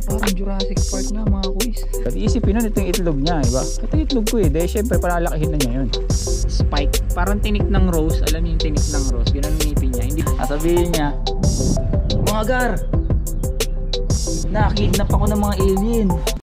Parang Jurassic Park na mga kuys. Iisipin nun, ito yung itlog niya, diba? Ito yung itlog ko eh. Dahil syempre palalakihin na niya yun. Spike. Parang tinik ng rose. Alam niyo yung tinik ng rose. Ganun ang ngipin niya. Hindi sabihin niya, mga gar, nakidnap ako ng mga alien.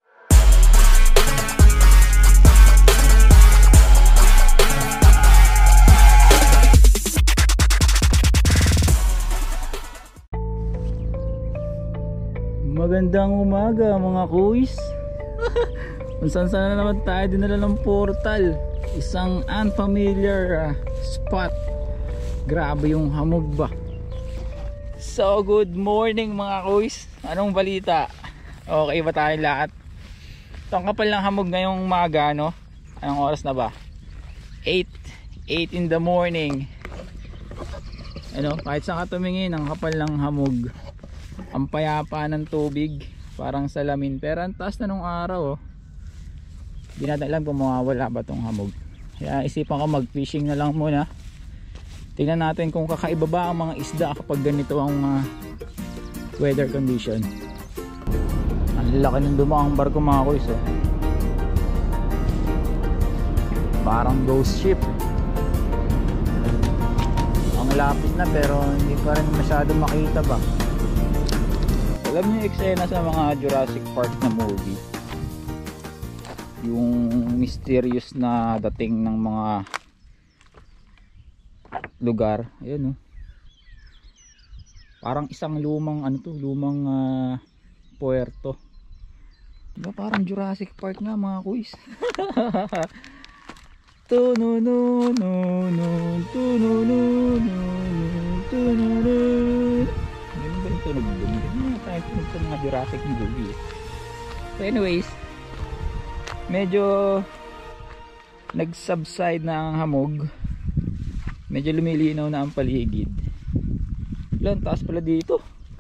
Magandang umaga mga kuys. Kung saan na naman tayo dinala ng portal. Isang unfamiliar spot. Grabe yung hamog ba. So good morning mga kuys. Anong balita? Okay ba tayo lahat? Itong kapal ng hamog ngayong umaga, no? Anong oras na ba? 8 in the morning. Ano, kahit saan ka tumingin, ang kapal ng hamog. Ang payapa ng tubig, parang salamin. Pero ang taas na nung araw, oh. Di natin alam kung mawawala ba itong hamog. Kaya isipan ko mag fishing na lang muna. Tingnan natin kung kakaiba ba ang mga isda kapag ganito ang weather condition. Ang laki ng dumaang barko mga kuys, oh. Parang ghost ship. Ang lapit na pero hindi pa rin masyado makita ba. Alam niyo yung eksena sa mga Jurassic Park na movie, yung mysterious na dating ng mga lugar. Ayan, oh. Parang isang lumang lumang puerto. Diba parang Jurassic Park nga mga kuys. Tunog tayo sa mga Jurassic movie. So anyways, medyo nag-subside na ang hamog. Medyo lumilinaw na ang paligid. Ilan, taas pala dito.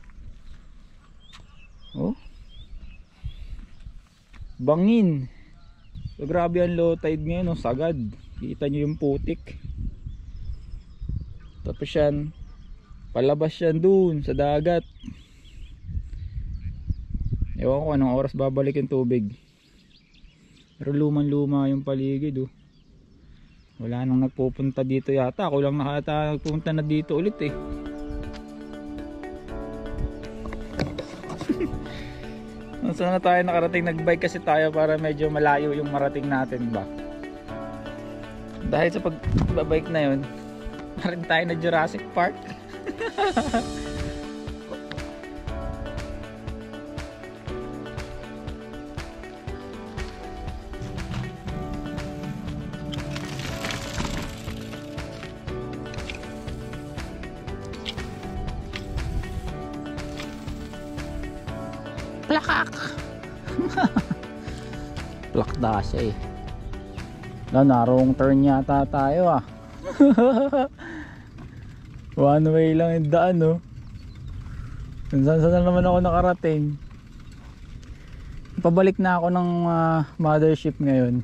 Oh, bangin. So grabe ang low tide ngayon, oh. Sagad. Kita nyo yung putik. Tapos yan, palabas yan dun sa dagat. Ewan ko anong oras babalik yung tubig. Pero lumang luma yung paligid, oh. Wala nang nagpupunta dito yata. Ako lang nagpupunta na dito ulit eh. Saan na tayo nakarating? Nagbike kasi tayo para medyo malayo yung marating natin ba. Dahil sa pagbabike na yun, narin tayo na Jurassic Park. Plakak. Plakda siya eh. Narong turn yata tayo ah. One way lang yung daan, no? Saan naman ako nakarating. Pabalik na ako ng mothership ngayon.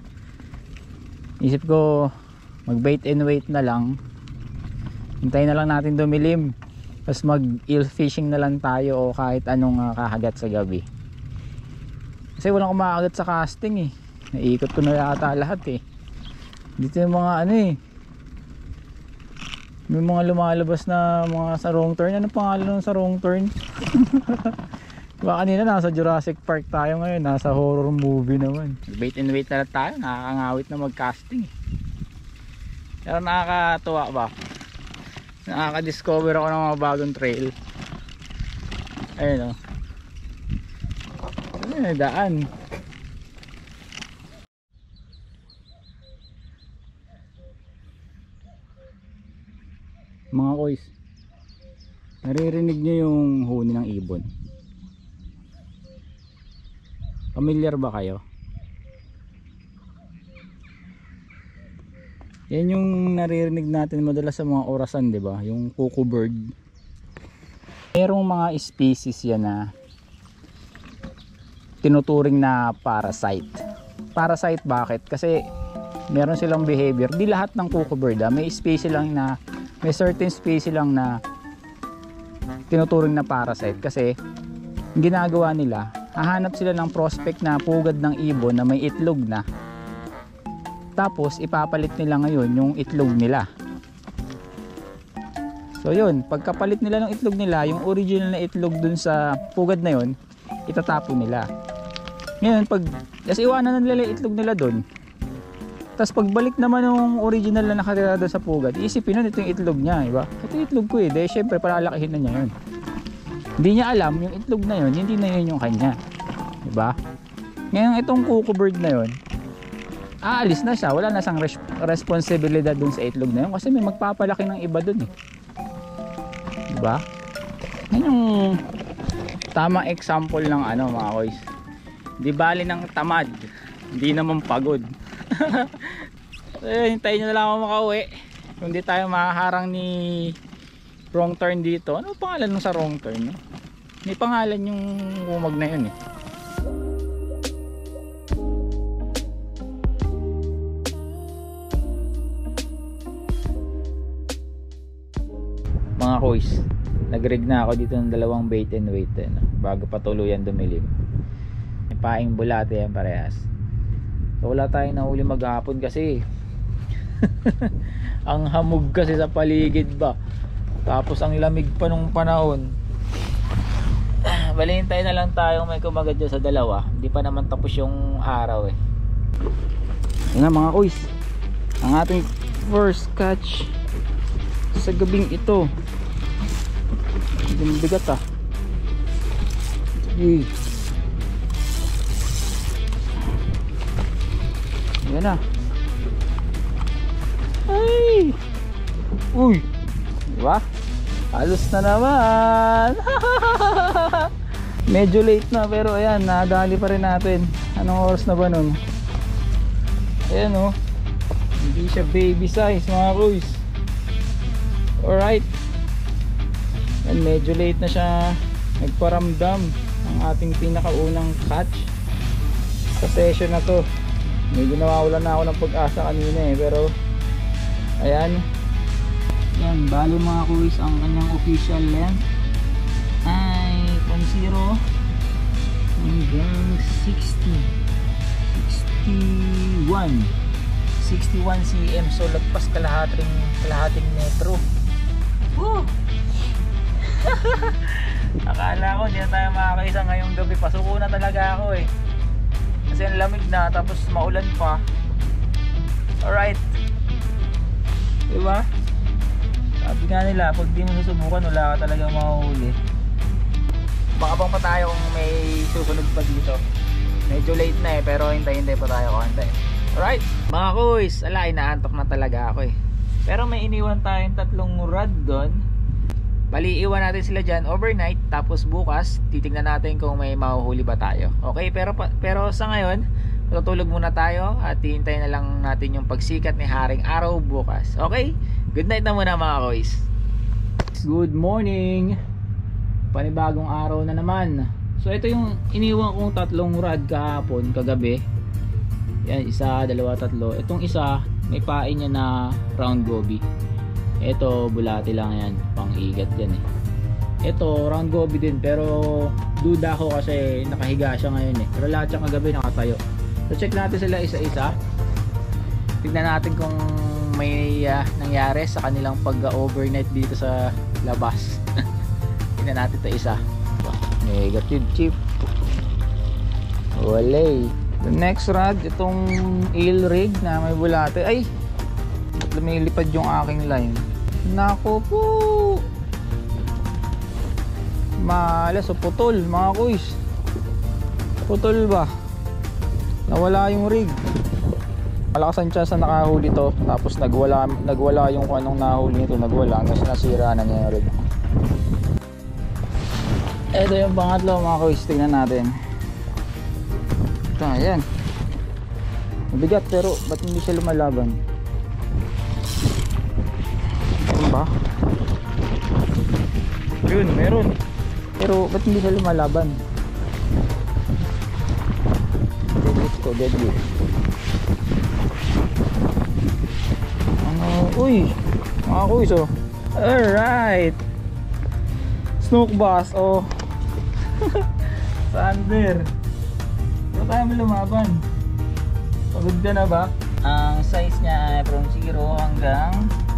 Isip ko mag bait and wait na lang. Hintayin na lang natin dumilim. Tapos mag eel fishing na lang tayo o kahit anong kahagat sa gabi. Kasi walang kumakagat sa casting eh. Naiikot ko na yata lahat eh. Dito yung mga may mga lumalabas na mga sa wrong turn. Ano pangalan ng sa wrong turn? Baka kanina nasa Jurassic Park tayo ngayon. Nasa horror movie naman. Bait and wait na lang tayo. Nakakangawit na mag casting eh. Pero nakakatuwa ba? Nakaka-discover ako ng mga bagong trail. Ayun, oh. Ayun, daan. Mga koys, naririnig nyo yung huni ng ibon. Familiar ba kayo? Yan yung naririnig natin madalas sa mga orasan, 'di ba? Yung cuckoo bird. Merong mga species yan na tinuturing na parasite. Parasite bakit? Kasi meron silang behavior. Di lahat ng cuckoo bird, may species lang na, may certain species lang na tinuturing na parasite kasi ginagawa nila, hahanap sila ng prospect na pugad ng ibon na may itlog na. Tapos ipapalit nila ngayon yung itlog nila. So yun, pagkapalit nila ng itlog nila, yung original na itlog dun sa pugad na yun, itatapon nila. Ngayon, kasi iwanan na nila yung itlog nila dun. Tapos pagbalik naman ng original na nakatira doon sa pugad, iisipin nun ito yung itlog niya, diba? Ito yung itlog ko eh, dahil syempre palalakihin na niya yun. Hindi niya alam yung itlog na yun, hindi na yun yung kanya, diba? Ngayon itong cuckoo bird na yun, aalis na siya, wala na siyang responsibilidad dun sa itlog na yun kasi may magpapalaki ng iba dun eh. Diba? Yan yung tamang example ng ano mga koys. Di bali ng tamad, hindi naman pagod. Hintayin nyo na lang ako makauwi. Kung di tayo makaharang ni wrong turn dito. Ano pangalan nung sa wrong turn? No? May pangalan yung umag na yun eh. Mga koys, nag-rig na ako dito ng dalawang bait and wait bago pa tuluyan dumilim. May paing bulate yan parehas. So wala tayong nahuli maghapon kasi ang hamog kasi sa paligid ba, tapos ang lamig pa nung panahon. Balintay na lang tayong may kumagat dyan sa dalawa, hindi pa naman tapos yung araw eh. Yun nga mga koys, ang ating first catch sa gabing ito. Yung bigat ah. Sige. Yan na. Ay! Uy! Diba? Halos na naman. Medyo late na pero ayan, nadali pa rin natin. Anong oras na ba nun? Ayan oh. Hindi siya baby size mga boys. Alright. And medyo late na siya nagparamdam ang ating pinakaunang catch sa session na to. Medyo nawawalan na ako ng pag-asa kanina eh, pero ayan. Yan, bali mga kuys, ang kanyang official length ay 0 hanggang 61 cm, so lagpas kalahating metro. Akala ko hindi na tayo makakaisa ngayong gabi, pasuko na talaga ako eh kasi ang lamig na tapos maulan pa. Alright, diba? Sabi nga nila pag di mo susubukan wala ka talaga mahuhuli. Makabang pa tayo kung may susunod pa dito. Medyo late na eh, pero hintay-hintay pa tayo konti. Alright mga kuys, ala inaantok na talaga ako eh, pero may iniwan tayong 3 rod doon. Bali, iwan natin sila dyan overnight. Tapos bukas, titignan natin kung may mahuhuli ba tayo. Okay, pero sa ngayon, matutulog muna tayo at hihintayin na lang natin yung pagsikat ni Haring Araw bukas. Okay, good night na muna mga koys. Good morning. Panibagong araw na naman. So ito yung iniwan kong 3 rod kahapon, kagabi. Yan, 1, 2, 3. Itong isa, may pain niya na round goby. Ito bulati lang yan, pang igat yan eh. Ito round goby din, pero duda ko kasi nakahiga siya ngayon eh, pero lahat siya kagabi nakatayo. So check natin sila isa-isa, tignan natin kung may nangyari sa kanilang pag-overnight dito sa labas. Tignan natin ito isa. Negative chip, wala. The next rod, itong eel rig na may bulate. Ay, lumilipad yung aking line. Nako po, malas o putol mga kuys. Putol ba? Nawala yung rig. Malakas ang chance na nakahuli to, tapos nagwala yung anong nahuli nito, nagwala hanggang nasira na niya yung rig. Ito yung pangatlo mga kuys, tingnan natin. Ito, ayan. Mabigat pero ba't hindi siya lumalaban? Ba? Yun, meron. Pero ba't hindi siya lumalaban? Deadlift ko, deadlift. Ano? Uy! Mga kuys oh. Alright! Snook bass oh. Sander. Pero tayo mo lumaban. Pagod ka na ba? Ang size niya ay from 0 hanggang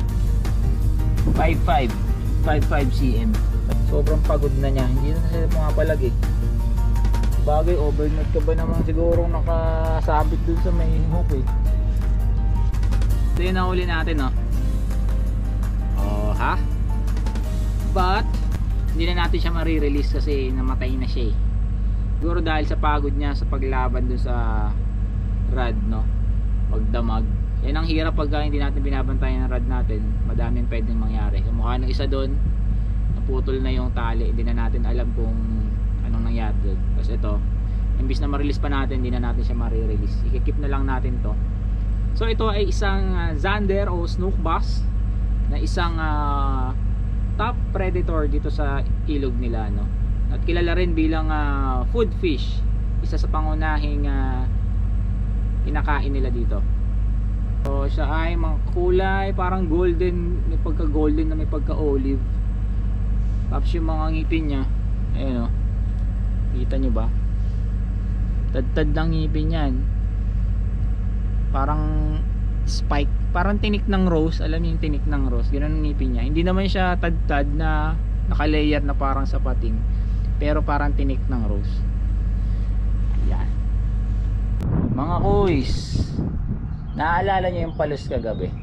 5'5". 5'5 cm. Sobrang pagod na niya. Hindi na siya pumapalag eh. Bagay, overnight ka ba naman siguro nakasabit dun sa may hook eh. Ito yung nahuli natin oh. Oh ha? But hindi na natin siya marirelease kasi namatay na siya eh. Siguro dahil sa pagod niya sa paglaban dun sa rod no, pagdamag. Yan ang hirap pagka hindi natin binabantayan ang rod natin. Madaming pwedeng mangyari. Kamukha ng isa doon, naputol na yung tali, hindi na natin alam kung anong nangyari doon. Kasi ito, imbis na ma-release pa natin, hindi na natin siya marirelease. I-keep na lang natin to. So ito ay isang zander o snook bass na isang top predator dito sa ilog nila no. At kilala rin bilang food fish. Isa sa pangunahing kinakain nila dito. So siya ay mga kulay parang golden, may pagka golden na may pagka olive. Tapos yung mga ngipin niya, ayun o, kita nyo ba? Tad-tad lang ngipin yan. Parang spike, parang tinik ng rose. Alam niyo yung tinik ng rose, ganun ang ngipin niya. Hindi naman siya tad-tad na naka-layer na parang sapating, pero parang tinik ng rose. Yan mga kuys, naalala niyo yung palos kagabi?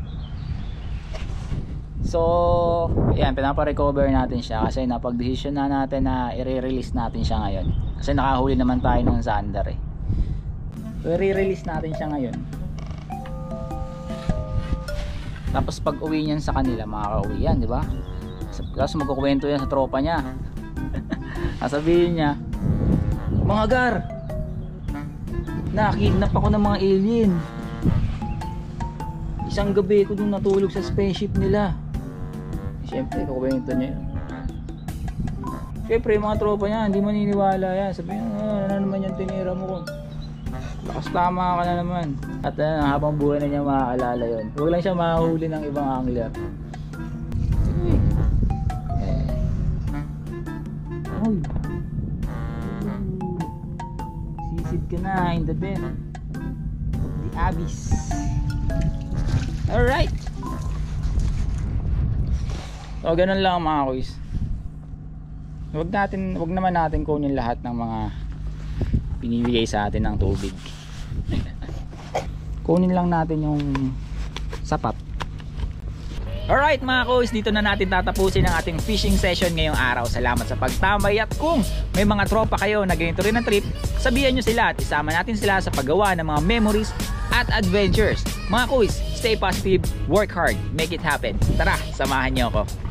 So yan, pinapa-recover natin siya kasi napag-decision na natin na i-release natin siya ngayon kasi nakahuli naman tayo ng zander eh. So i-release natin siya ngayon. Tapos pag uwi niyan sa kanila, makaka-uwi yan, di ba? Tapos magkukwento yan sa tropa niya. Sasabihin niya, mga gar, nakidnap ako ng mga alien. Isang gabi ko dun natulog sa spaceship nila. Siyempre, kukwento niya yun. Siyempre, yung mga tropa niya, hindi maniniwala yan. Sabihin, ano naman yung tinira mo ko? Lakas tama ka na naman. At habang buhay na niya maaalala yun. Huwag lang siya mahuli ng ibang angler. Uy, sisid ka na in the depth of the abyss. Alright, so ganun lang mga kuys. Huwag naman natin kunin lahat ng mga pinibigay sa atin ng tubig. Kunin lang natin yung sapat. Alright mga kuys, dito na natin tatapusin ang ating fishing session ngayong araw. Salamat sa pagtambay at kung may mga tropa kayo na ganito rin ang trip, sabihan nyo sila at isama natin sila sa paggawa ng mga memories at adventures. Mga kuys, stay positive, work hard, make it happen. Tara, samahan nyo ako.